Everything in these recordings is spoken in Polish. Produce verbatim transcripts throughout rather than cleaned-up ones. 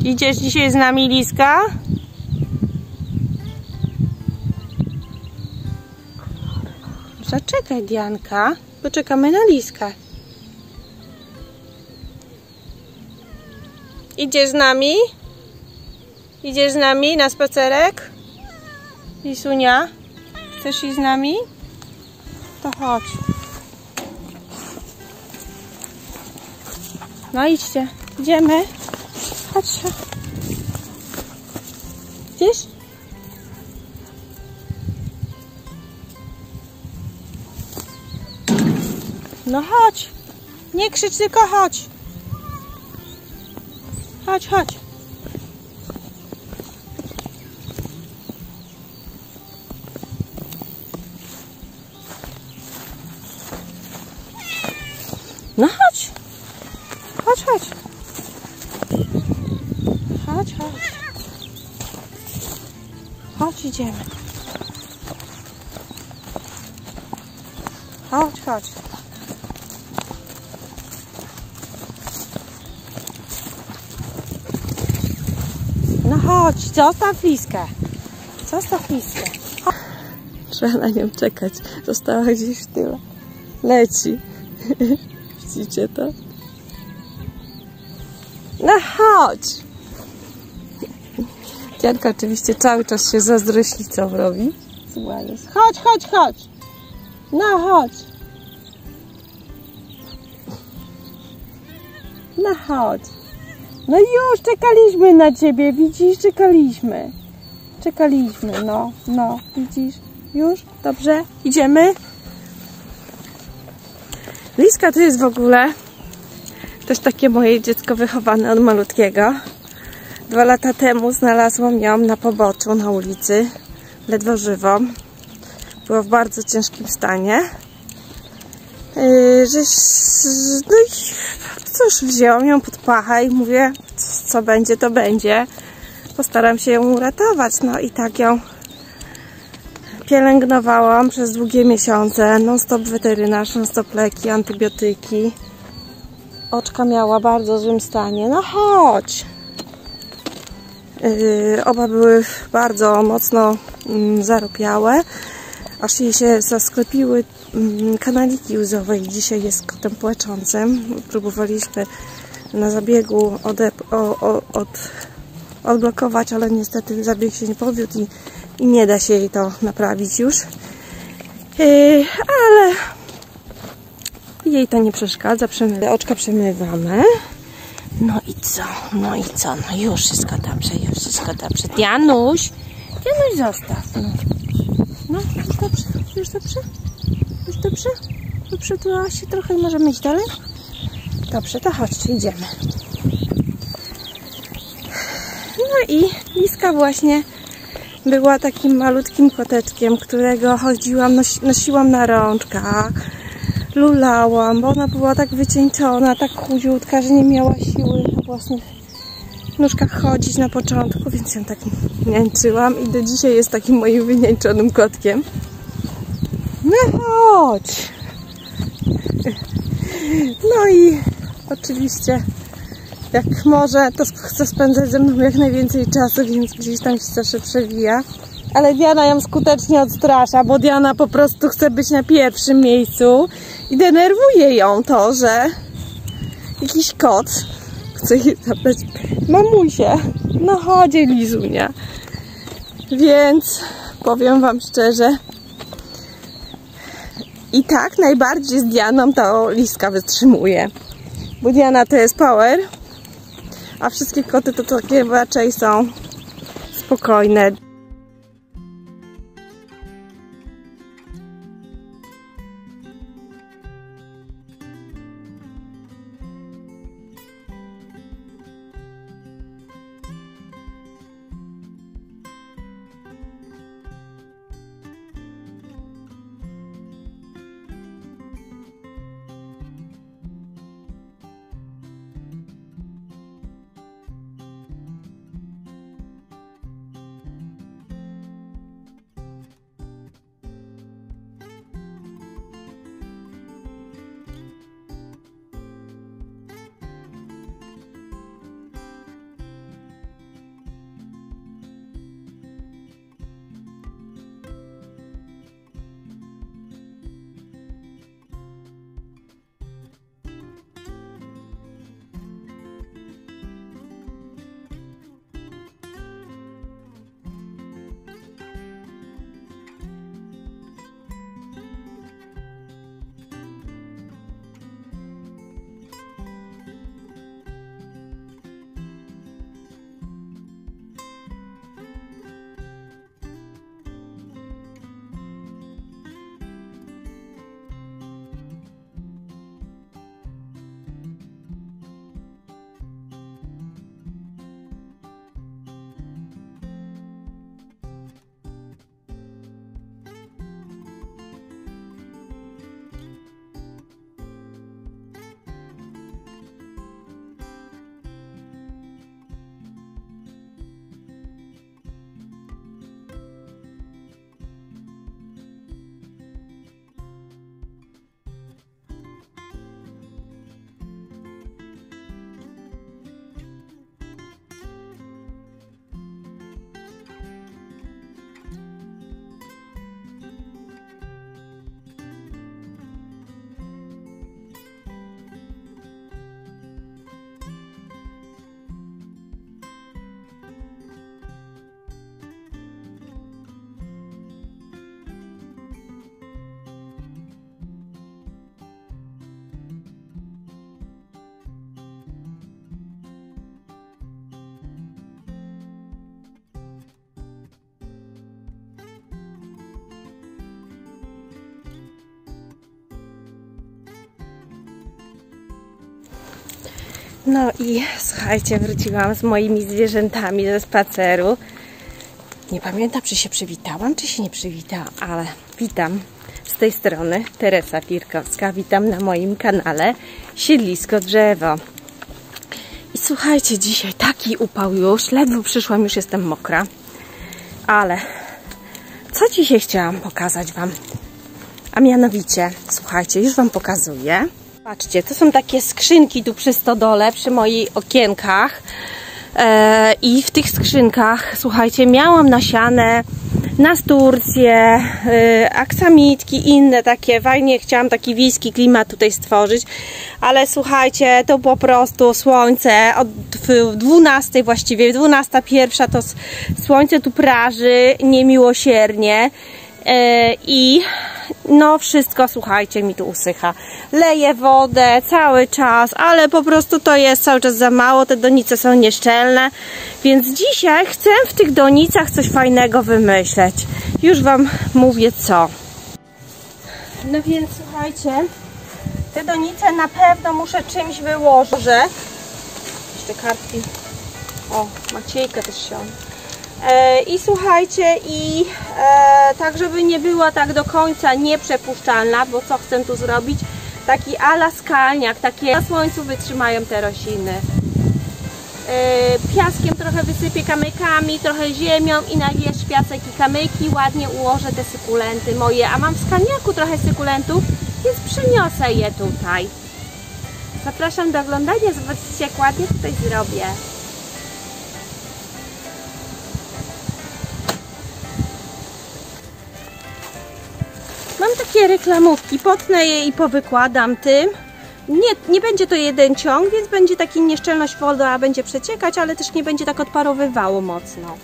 Idziesz dzisiaj z nami, Liska? Zaczekaj, Dianka. Poczekamy na Liskę. Idziesz z nami? Idziesz z nami na spacerek? Lisunia? Chcesz iść z nami? To chodź. No idźcie. Idziemy. Chodź. Gdzieś? No chodź. Nie krzycz, tylko chodź. Chodź, chodź. No chodź. Chodź, chodź. Chodź, chodź. Chodź, idziemy. Chodź, chodź. No chodź, zostaw Liskę. Zostaw Liskę. Trzeba na nią czekać. Została gdzieś w tyle. Leci. Widzicie to? No chodź. Dianka oczywiście cały czas się zazdrośnicą robi. Chodź, chodź, chodź. No chodź. No chodź. No już czekaliśmy na ciebie, widzisz? Czekaliśmy. Czekaliśmy, no, no, widzisz? Już? Dobrze? Idziemy? Liska to jest w ogóle też takie moje dziecko wychowane od malutkiego. Dwa lata temu znalazłam ją na poboczu, na ulicy, ledwo żywą. Była w bardzo ciężkim stanie. Yy, że, no i cóż, wzięłam ją pod pachę i mówię, co będzie, to będzie. Postaram się ją uratować. No i tak ją pielęgnowałam przez długie miesiące. Non-stop weterynarz, non-stop leki, antybiotyki. Oczka miała w bardzo złym stanie. No chodź! Yy, oba były bardzo mocno yy, zaropiałe. Aż jej się zasklepiły yy, kanaliki łzowe i dzisiaj jest kotem płaczącym. Próbowaliśmy na zabiegu ode, o, o, od, odblokować, ale niestety zabieg się nie powiódł i, i nie da się jej to naprawić już. Yy, ale jej to nie przeszkadza. Przemy oczka przemywamy. No i co? No i co? No już wszystko dobrze, już wszystko dobrze. Dianuś! Dianuś, zostaw. No, no już dobrze, już dobrze? Już dobrze? Przytułaś się trochę i możemy iść dalej? Dobrze, to chodźcie, idziemy. No i Liska właśnie była takim malutkim koteczkiem, którego chodziłam, nosi nosiłam na rączkach. Lulałam, bo ona była tak wycieńczona, tak chudziutka, że nie miała siły na własnych nóżkach chodzić na początku, więc ją tak niańczyłam i do dzisiaj jest takim moim wyniańczonym kotkiem. No chodź! No i oczywiście jak może, to chce spędzać ze mną jak najwięcej czasu, więc gdzieś tam się zawsze przewija. Ale Diana ją skutecznie odstrasza, bo Diana po prostu chce być na pierwszym miejscu i denerwuje ją to, że jakiś kot chce jej zabrać mamusię. No chodź, Lizunia. Więc powiem wam szczerze, i tak najbardziej z Dianą to Liska wytrzymuje. Bo Diana to jest power, a wszystkie koty to takie raczej są spokojne. No i słuchajcie, wróciłam z moimi zwierzętami ze spaceru. Nie pamiętam, czy się przywitałam, czy się nie przywitałam, ale witam z tej strony, Teresa Firkowska. Witam na moim kanale Siedlisko Drzewo. I słuchajcie, dzisiaj taki upał już, ledwo przyszłam, już jestem mokra. Ale co dzisiaj chciałam pokazać Wam? A mianowicie, słuchajcie, już Wam pokazuję. Patrzcie, to są takie skrzynki tu przy stodole, przy moich okienkach. E, I w tych skrzynkach, słuchajcie, miałam nasiane nasturcje, e, aksamitki, inne takie. Fajnie chciałam taki wiejski klimat tutaj stworzyć. Ale słuchajcie, to po prostu słońce od dwunastej właściwie, dwunasta pierwsza to słońce tu praży niemiłosiernie. I no wszystko, słuchajcie, mi tu usycha. Leję wodę cały czas, ale po prostu to jest cały czas za mało. Te donice są nieszczelne, więc dzisiaj chcę w tych donicach coś fajnego wymyśleć. Już Wam mówię co. No więc słuchajcie, te donice na pewno muszę czymś wyłożyć. Jeszcze kartki. O, Maciejka też się. I słuchajcie, i e, tak żeby nie była tak do końca nieprzepuszczalna, bo co chcę tu zrobić? Taki ala skalniak, takie na słońcu wytrzymają te rośliny. E, piaskiem trochę wysypię, kamykami, trochę ziemią i na wierzch piasek i kamyki, ładnie ułożę te sykulenty moje, a mam w skalniaku trochę sykulentów, więc przyniosę je tutaj. Zapraszam do oglądania, zobaczcie jak ładnie tutaj zrobię. Mam takie reklamówki, potnę je i powykładam tym. Nie, nie będzie to jeden ciąg, więc będzie taki nieszczelność woda będzie przeciekać, ale też nie będzie tak odparowywało mocno.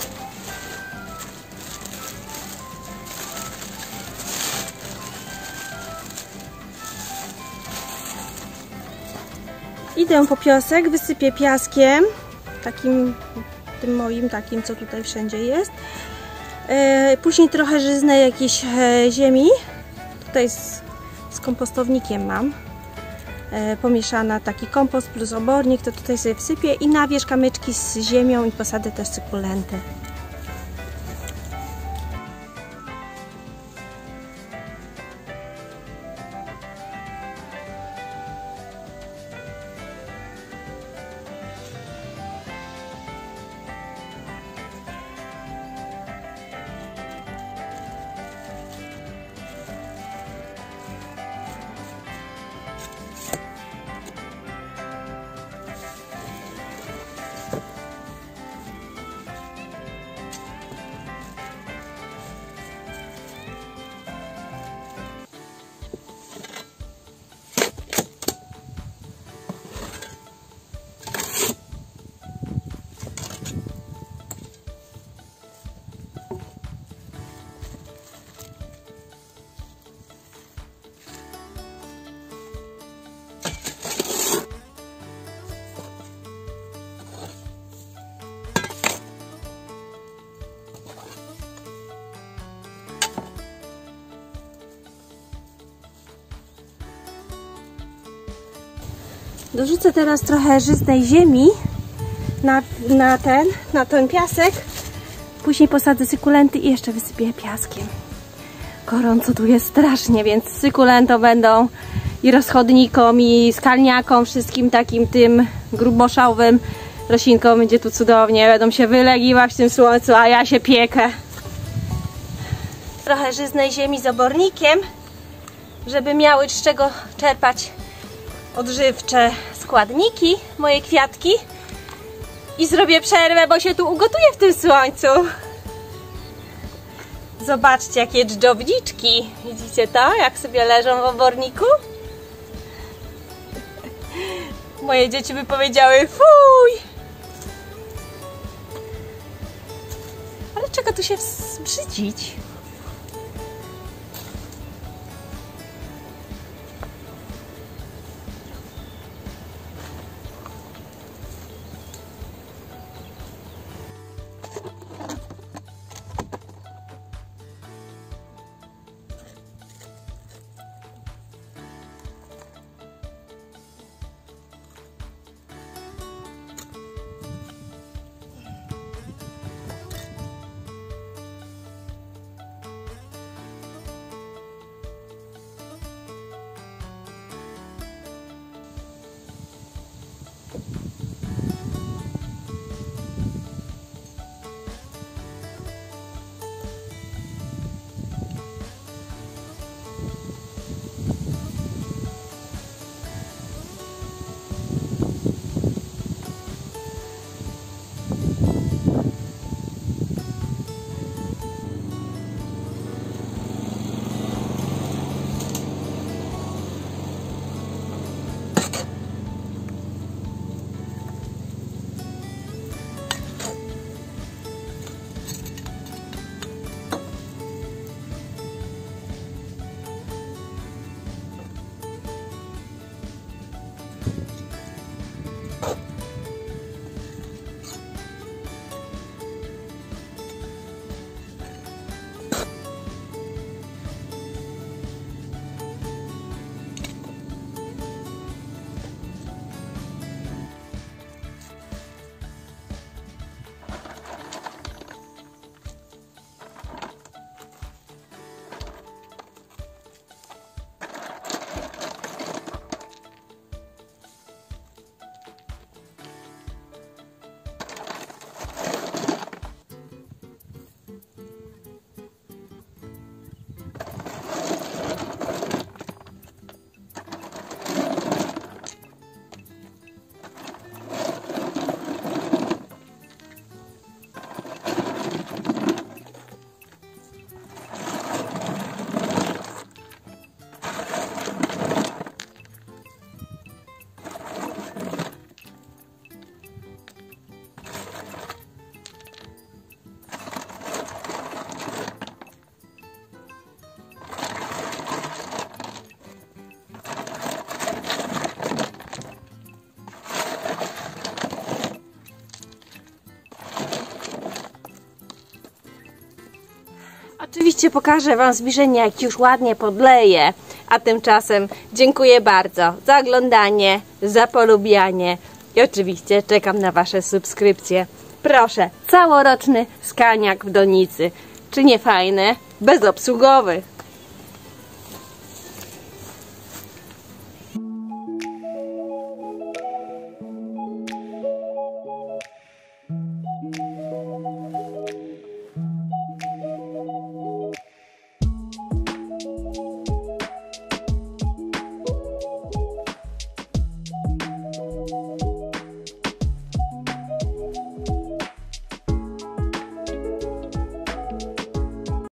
Idę po piasek, wysypię piaskiem, takim, tym moim, takim co tutaj wszędzie jest. Później trochę żyznę jakiejś ziemi. Tutaj z, z kompostownikiem mam. Pomieszana taki kompost plus obornik, to tutaj sobie wsypię i na wierzch kamyczki z ziemią i posadzę też sykulenty. Dorzucę teraz trochę żyznej ziemi na, na, ten, na ten piasek. Później posadzę sykulenty i jeszcze wysypię piaskiem. Gorąco tu jest strasznie, więc sykulento będą i rozchodnikom, i skalniakom, wszystkim takim tym gruboszałowym roślinkom będzie tu cudownie. Będą się wylegiwać w tym słońcu, a ja się piekę. Trochę żyznej ziemi z obornikiem, żeby miały z czego czerpać odżywcze składniki, moje kwiatki. I zrobię przerwę, bo się tu ugotuję w tym słońcu. Zobaczcie, jakie dżdżowniczki. Widzicie to? Jak sobie leżą w oborniku? Moje dzieci by powiedziały fuj! Ale czego tu się wstydzić? Oczywiście pokażę Wam zbliżenie, jak już ładnie podleję. A tymczasem dziękuję bardzo za oglądanie, za polubianie i oczywiście czekam na Wasze subskrypcje. Proszę, całoroczny skaniak w donicy. Czy nie fajny? Bezobsługowy.